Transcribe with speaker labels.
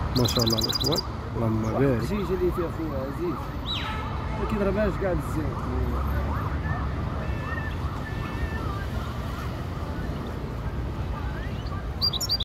Speaker 1: ما شاء الله الاخوان اللهم بارك.
Speaker 2: الدجاج اللي فيه اخويا عزيز ما كيضربهاش كاع الزيت.